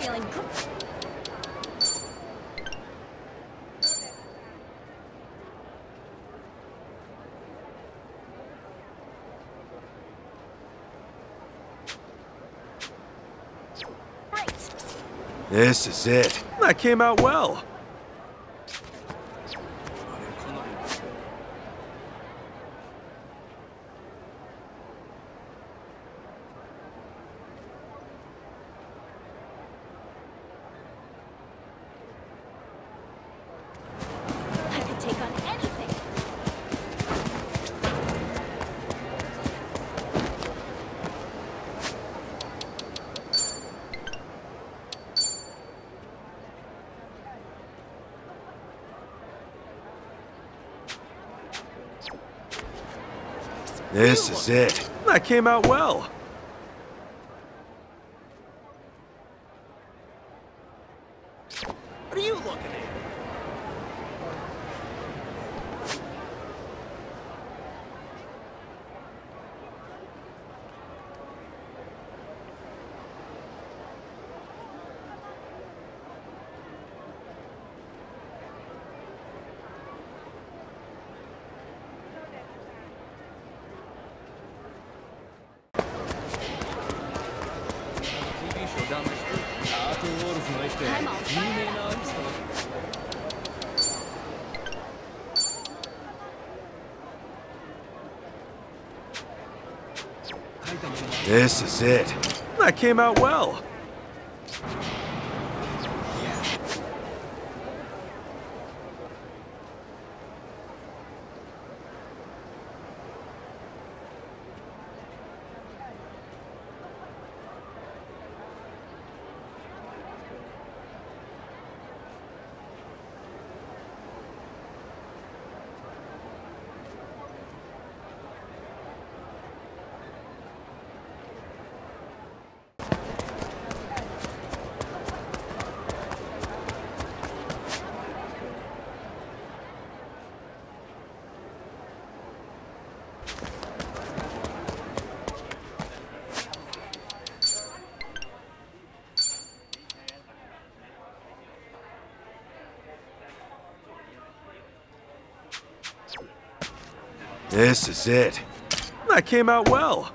feeling good. This is it. That came out well. I could take on anything. This is it. That came out well. What are you looking at? TV show down my street. I'm all fired up. This is it. That came out well. This is it. That came out well.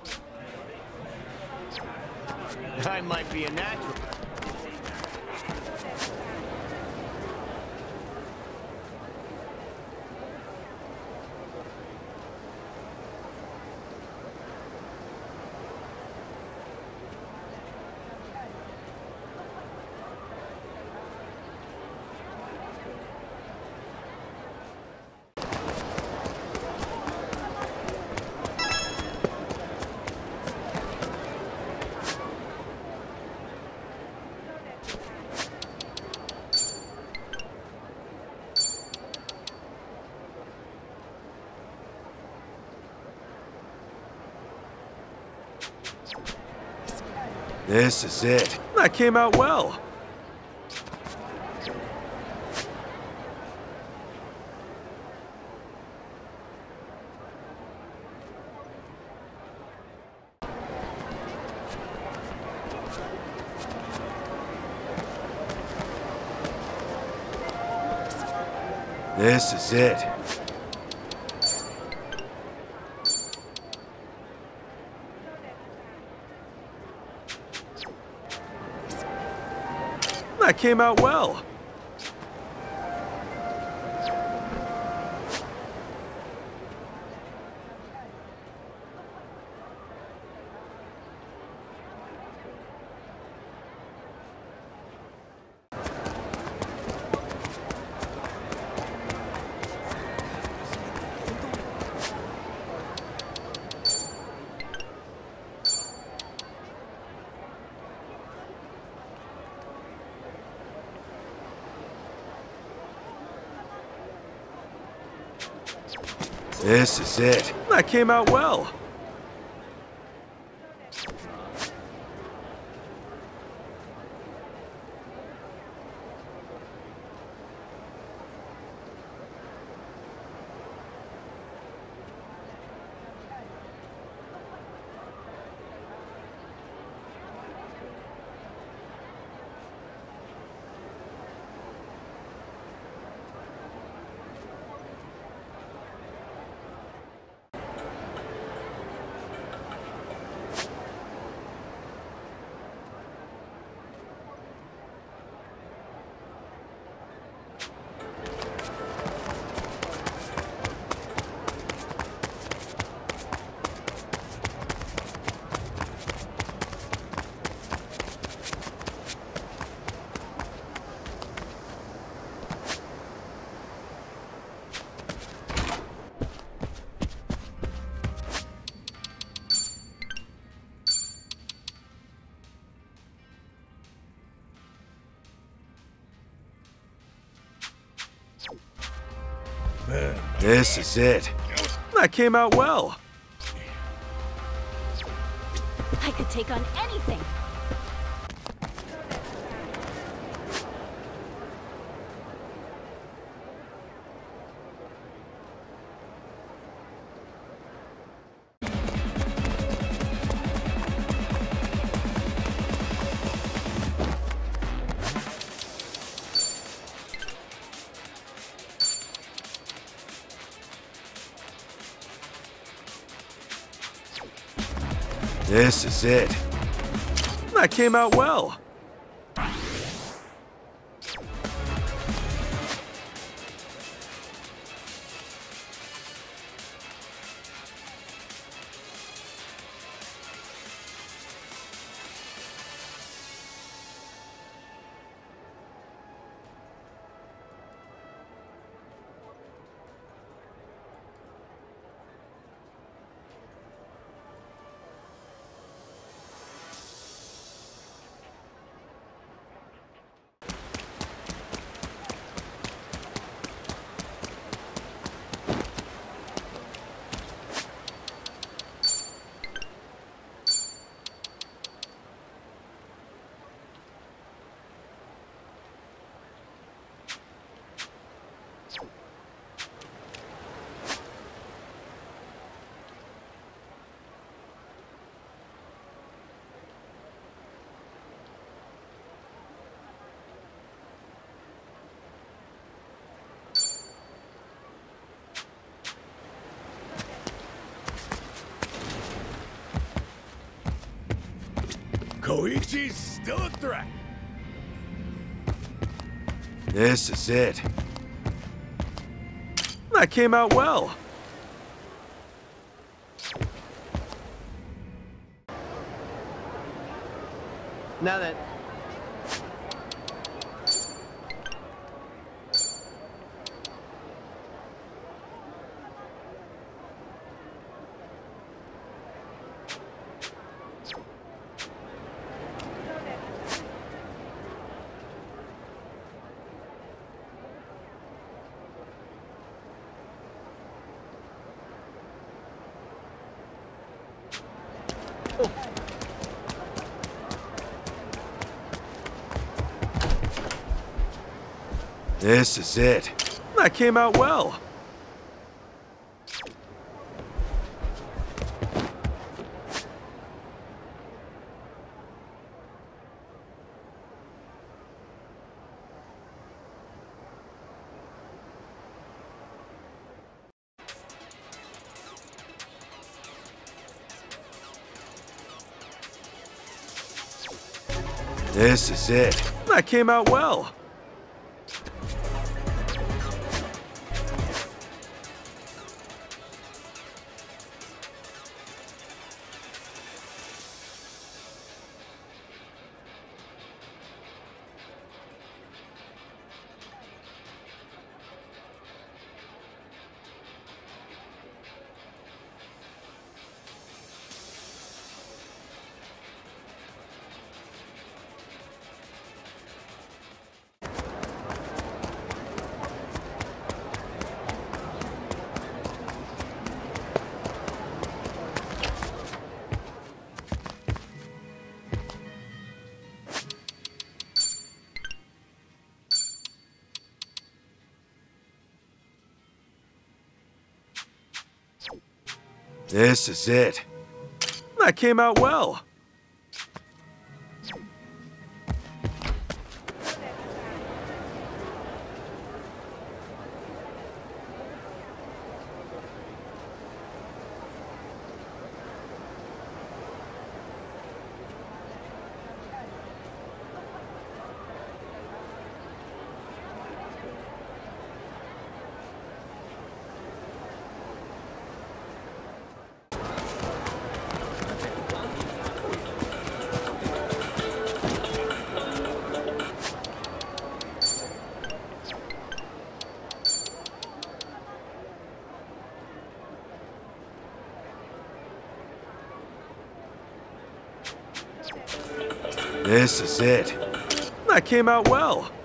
I might be a natural. This is it. That came out well. This is it. That came out well. This is it. That came out well. This is it. That came out well. I could take on anything. This is it. That came out well. Koichi's still a threat. This is it. That came out well. Now that... This is it. That came out well. This is it. That came out well. This is it. That came out well. This is it. That came out well.